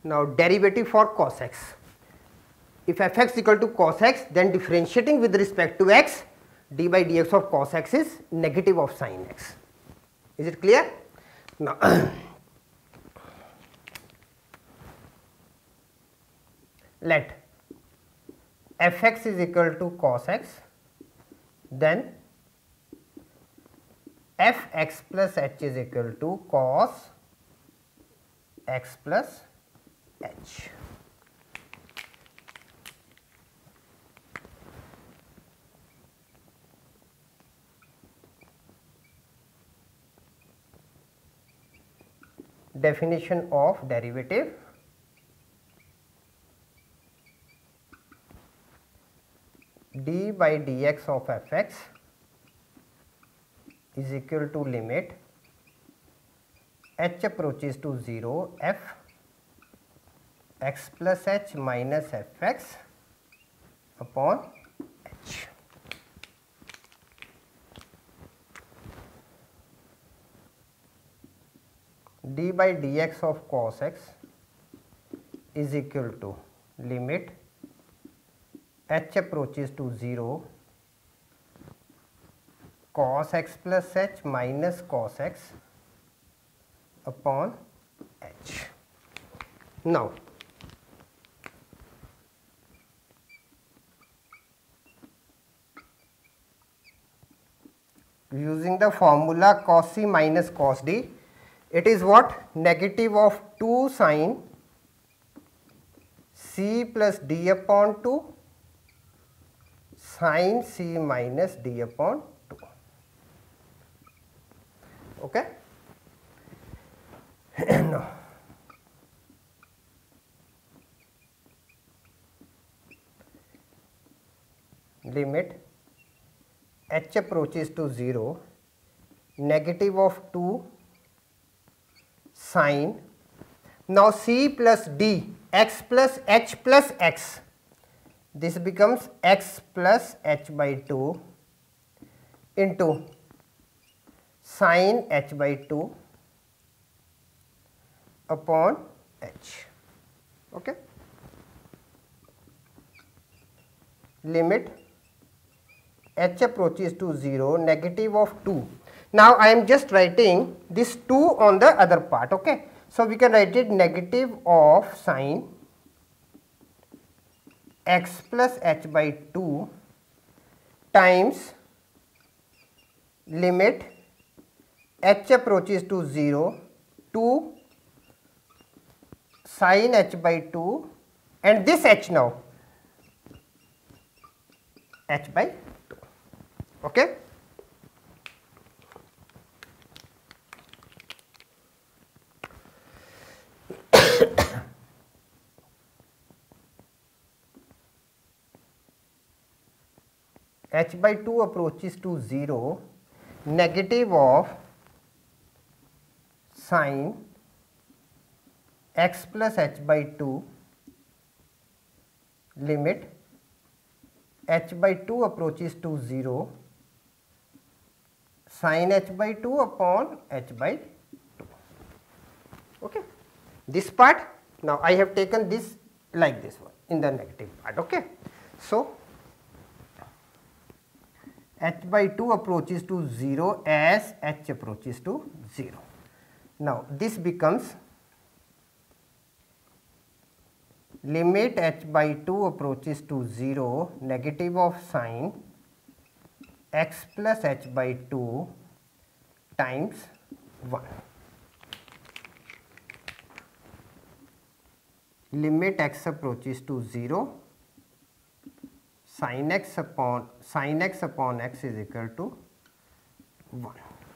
Now derivative for cos x. If f(x) equal to cos x, then differentiating with respect to x, d by dx of cos x is negative of sin x. Is it clear? Now let f(x) is equal to cos x, then f(x) plus h is equal to cos x plus h. Definition of derivative: d by dx of f(x) is equal to limit h approaches to 0 f x plus h minus f(x) upon h. d by dx of cos x is equal to limit h approaches to 0 cos x plus h minus cos x upon h. Now using the formula cos c minus cos d, it is what? Negative of 2 sin c plus d upon 2 sin c minus d upon 2. Okay? Now limit h approaches to 0, negative of 2 sin, now c plus d, x plus h plus x, this becomes x plus h by 2 into sin h by 2 upon h. Okay? Limit h approaches to 0, negative of 2. Now I am just writing this 2 on the other part. Okay? So we can write it negative of sin x plus h by 2 times limit h approaches to 0 to sin h by 2, and this h now h by 2. Okay? h by 2 approaches to 0, negative of sin x plus h by 2 limit h by 2 approaches to 0 sin h by 2 upon h by 2. Okay. This part, now I have taken this like this one in the negative part. Okay. So h by 2 approaches to 0 as h approaches to 0. Now this becomes limit h by 2 approaches to 0, negative of sin x plus h by 2 times 1. Limit x approaches to 0, sin x upon x is equal to 1.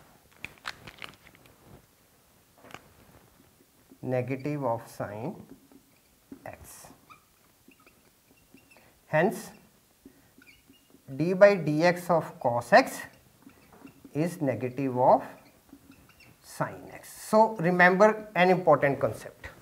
Negative of sin x. Hence d by dx of cos x is negative of sin x. So remember an important concept.